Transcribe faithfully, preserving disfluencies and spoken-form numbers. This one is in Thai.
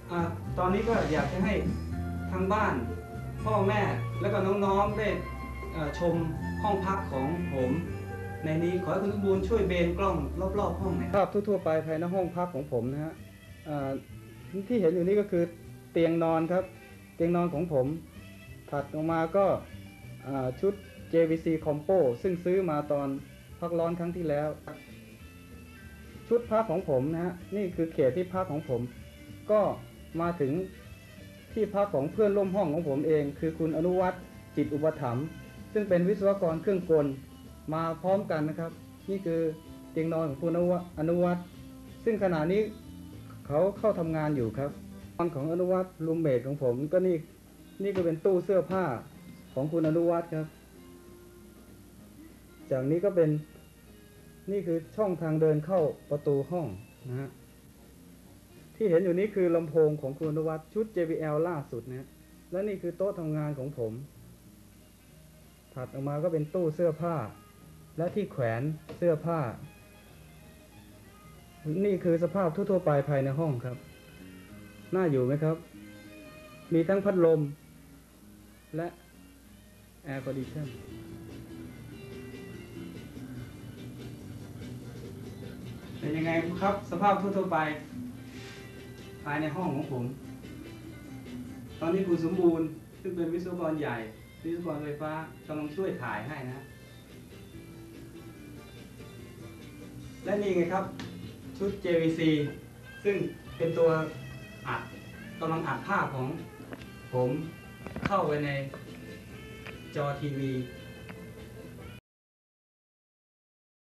อ่าตอนนี้ก็อยากจะให้ทางบ้านพ่อแม่แล้วก็น้องๆได้ชมห้องพักของผมในนี้ขอให้คุณสมบูรณ์ช่วยเบนกล้องรอบๆห้องหน่อยภาพทั่วๆไปภายในห้องพักของผมนะฮะที่เห็นอยู่นี้ก็คือเตียงนอนครับเตียงนอนของผมถัดออกมาก็ชุด เจ วี ซี Compo ซึ่งซื้อมาตอนพักร้อนครั้งที่แล้วชุดพักของผมนะฮะนี่คือเขตที่พักของผมก็มาถึงที่พักของเพื่อนร่วมห้องของผมเองคือคุณอนุวัฒน์จิตอุปถัมภ์ซึ่งเป็นวิศวกรเครื่องกลมาพร้อมกันนะครับนี่คือเตียงนอนของคุณอนุวัฒน์ซึ่งขณะนี้เขาเข้าทำงานอยู่ครับนอนของอนุวัฒน์รูมเมทของผมก็นี่นี่ก็เป็นตู้เสื้อผ้าของคุณอนุวัฒน์ครับจากนี้ก็เป็นนี่คือช่องทางเดินเข้าประตูห้องนะฮะที่เห็นอยู่นี้คือลำโพงของคุณอนุวัฒน์ชุด เจ บี แอล ล่าสุดนะและนี่คือโต๊ะทำงานของผมถัดออกมาก็เป็นตู้เสื้อผ้าและที่แขวนเสื้อผ้านี่คือสภาพทั่วๆไปภายในห้องครับน่าอยู่ไหมครับมีทั้งพัดลมและแอร์คอนดิชั่นเป็นยังไงครับสภาพทั่วๆไปภายในห้องของผมตอนนี้คุณสมบูรณ์ซึ่งเป็นวิศวกรใหญ่วิศวกรไฟฟ้ากำลังช่วยถ่ายให้นะและนี่ไงครับชุด เจ วี ซี ซึ่งเป็นตัวอัดกำลังอัดภาพของผมเข้าไปในจอทีวี